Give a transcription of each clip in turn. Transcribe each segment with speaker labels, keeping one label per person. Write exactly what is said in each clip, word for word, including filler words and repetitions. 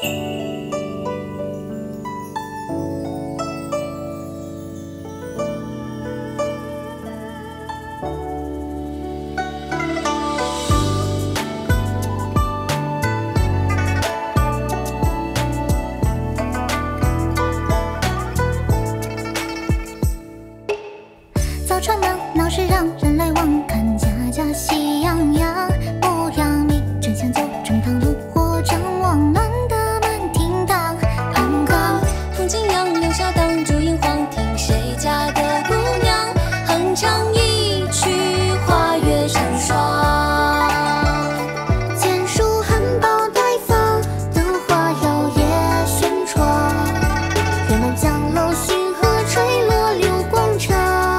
Speaker 1: 早传忙，闹市让人来往，看家家喜洋洋。不要命，真香酒，正堂炉火张望，暖得满厅堂。安康，
Speaker 2: 风景扬，留下当烛映黄，听谁家的姑娘哼唱一曲花月成霜。
Speaker 1: 剑书含苞待放，灯花摇曳轩窗。月满江楼，星河垂落流光长。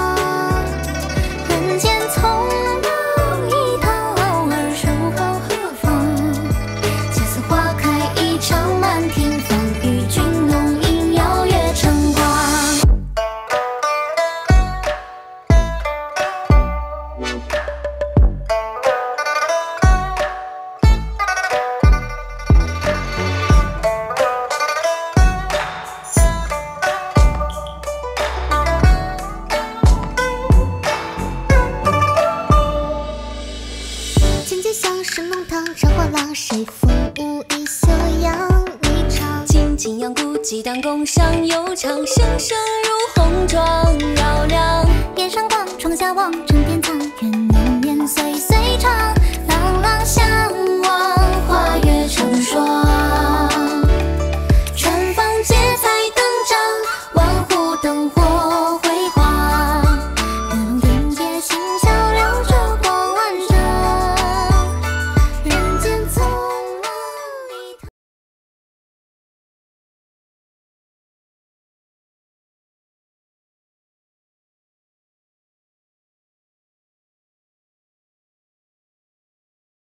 Speaker 1: 人间从容一趟，偶尔守候何妨？恰似花开一场，满庭芳与君浓映耀月晨光。千街巷，神弄堂，上画廊，谁风舞一袖扬霓裳。
Speaker 2: 金金阳谷，鸡蛋宫上悠长，声声如洪